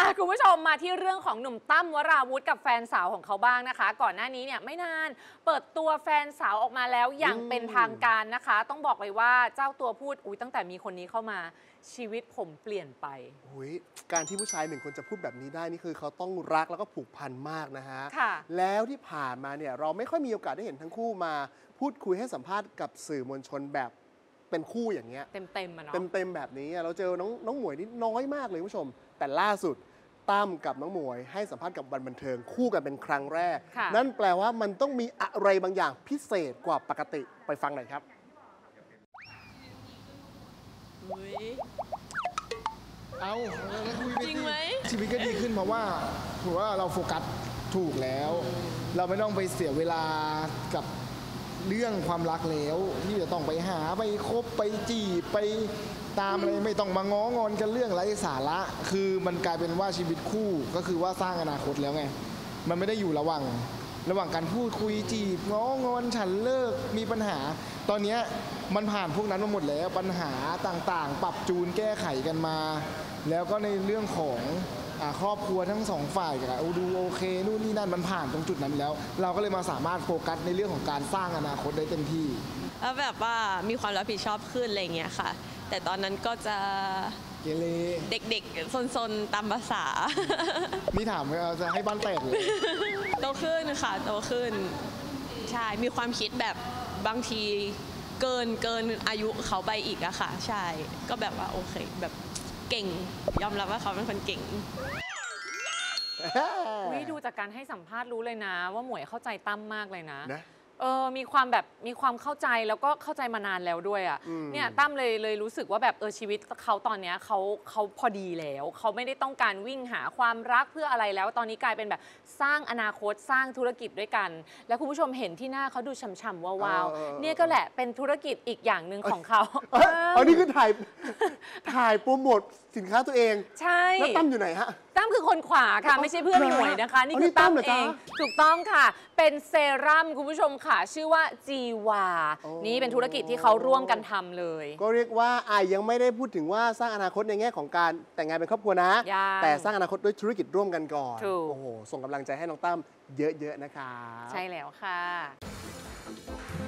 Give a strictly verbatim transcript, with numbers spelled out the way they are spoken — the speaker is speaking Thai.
คุณผู้ชมมาที่เรื่องของหนุ่มตั้มวราวุธกับแฟนสาวของเขาบ้างนะคะ ก่อนหน้านี้เนี่ยไม่นานเปิดตัวแฟนสาวออกมาแล้วอย่างเป็นทางการนะคะต้องบอกเลยว่าเจ้าตัวพูดอุ้ยตั้งแต่มีคนนี้เข้ามาชีวิตผมเปลี่ยนไปอุ้ยการที่ผู้ชายหนึ่งคนจะพูดแบบนี้ได้นี่คือเขาต้องรักแล้วก็ผูกพันมากนะฮะแล้วที่ผ่านมาเนี่ยเราไม่ค่อยมีโอกาสได้เห็นทั้งคู่มาพูดคุยให้สัมภาษณ์กับสื่อมวลชนแบบเป็นคู่อย่างเงี้ยเต็มเต็มอะเนาะเต็มเต็มแบบนี้เราเจอน้องน้องหมวยนี่น้อยมากเลยคุณผู้ชมแต่ล่าสุดตั้มกับน้องหมวยให้สัมภาษณ์กับวันบันเทิงคู่กันเป็นครั้งแรกนั่นแปลว่ามันต้องมีอะไรบางอย่างพิเศษกว่าปกติไปฟังหน่อยครับเอาจริงไหมชีวิตก็ดีขึ้นเพราะว่าถือว่าเราโฟกัสถูกแล้ว เราไม่ต้องไปเสียเวลากับเรื่องความรักแล้วที่จะต้องไปหาไปคบไปจีบไปตามอะไรไม่ต้องมาง้องอนกันเรื่องไร้สาระคือมันกลายเป็นว่าชีวิตคู่ก็คือว่าสร้างอนาคตแล้วไงมันไม่ได้อยู่ระหว่างระหว่างการพูดคุยจีบง้องอนฉันเลิกมีปัญหาตอนนี้มันผ่านพวกนั้นมาหมดแล้วปัญหาต่างๆปรับจูนแก้ไขกันมาแล้วก็ในเรื่องของครอบครัวทั้งสองฝ่ายกันดูโอเคนู่นนี่นั่นมันผ่านตรงจุดนั้นแล้วเราก็เลยมาสามารถโฟกัสในเรื่องของการสร้างอนาคตได้เต็มที่แล้วแบบว่ามีความรับผิดชอบขึ้นอะไรเงี้ยค่ะแต่ตอนนั้นก็จะเกเรเด็กๆซนๆตามภาษานี่ถามว่าจะให้บ้านแตกเลยโตขึ้นค่ะโตขึ้นใช่มีความคิดแบบบางทีเกินเกินอายุเขาไปอีกอะค่ะใช่ก็แบบว่าโอเคแบบเก่งยอมรับว่าเขาเป็นคนเก่งวิดูจากการให้สัมภาษณ์รู้เลยนะว่าหมวยเข้าใจตั้มมากเลยนะนะเออมีความแบบมีความเข้าใจแล้วก็เข้าใจมานานแล้วด้วยอ่ะเนี่ยตั้มเลยเลยรู้สึกว่าแบบเออชีวิตเขาตอนเนี้ยเขาเขาพอดีแล้วเขาไม่ได้ต้องการวิ่งหาความรักเพื่ออะไรแล้วตอนนี้กลายเป็นแบบสร้างอนาคตสร้างธุรกิจด้วยกันแล้วคุณผู้ชมเห็นที่หน้าเขาดูฉ่ำๆวาวๆเนี่ยก็แหละเป็นธุรกิจอีกอย่างหนึ่งของเขาอันนี้คือถ่ายถ่ายโปรโมทสินค้าตัวเองใช่แล้วตั้มอยู่ไหนฮะตั้มคือคนขวาค่ะไม่ใช่เพื่อนหมวยนะคะนี่คือตั้มเองถูกต้องค่ะเป็นเซรั่มคุณผู้ชมค่ะชื่อว่าจีวานี่เป็นธุรกิจที่เขาร่วมกันทำเลยก็เรียกว่าอายยังไม่ได้พูดถึงว่าสร้างอนาคตในแง่ของการแต่งงานเป็นครอบครัวนะแต่สร้างอนาคตด้วยธุรกิจร่วมกันก่อนโอ้โหส่งกำลังใจให้น้องตั้มเยอะๆนะคะใช่แล้วค่ะ